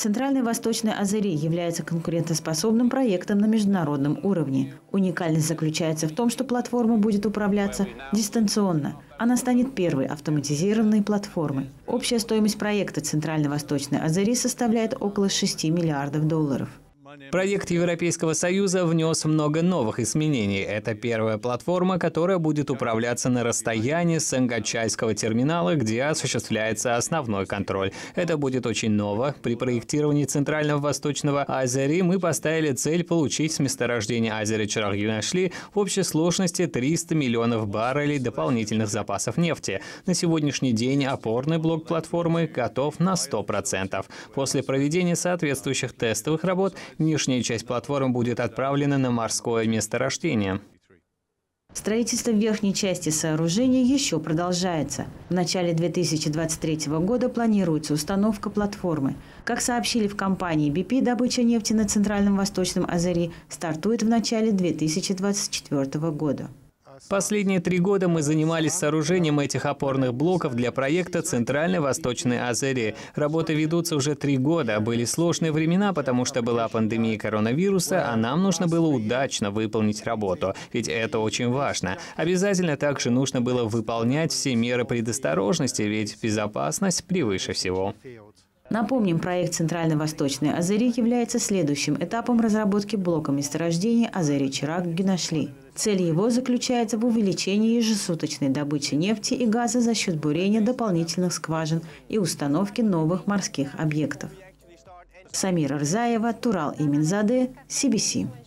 Центральный Восточный Азери является конкурентоспособным проектом на международном уровне. Уникальность заключается в том, что платформа будет управляться дистанционно. Она станет первой автоматизированной платформой. Общая стоимость проекта Центральный Восточный Азери составляет около $6 миллиардов. Проект Европейского Союза внес много новых изменений. Это первая платформа, которая будет управляться на расстоянии с Сангачайского терминала, где осуществляется основной контроль. Это будет очень ново. При проектировании Центрального Восточного Азери мы поставили цель получить с месторождения Азери-Чараг-Юнашли в общей сложности 300 миллионов баррелей дополнительных запасов нефти. На сегодняшний день опорный блок платформы готов на 100%. После проведения соответствующих тестовых работ нижняя часть платформы будет отправлена на морское месторождение. Строительство верхней части сооружения еще продолжается. В начале 2023 года планируется установка платформы. Как сообщили в компании BP, добыча нефти на Центральном Восточном Азери стартует в начале 2024 года. Последние 3 года мы занимались сооружением этих опорных блоков для проекта «Центральный Восточный Азери». Работы ведутся уже 3 года. Были сложные времена, потому что была пандемия коронавируса, а нам нужно было удачно выполнить работу. Ведь это очень важно. Обязательно также нужно было выполнять все меры предосторожности, ведь безопасность превыше всего. Напомним, проект «Центрально-Восточный Азери» является следующим этапом разработки блока месторождения Азери-Чараг-Юнашли. Цель его заключается в увеличении ежесуточной добычи нефти и газа за счет бурения дополнительных скважин и установки новых морских объектов. Самира Рзаева, Турал Иминзаде, CBC.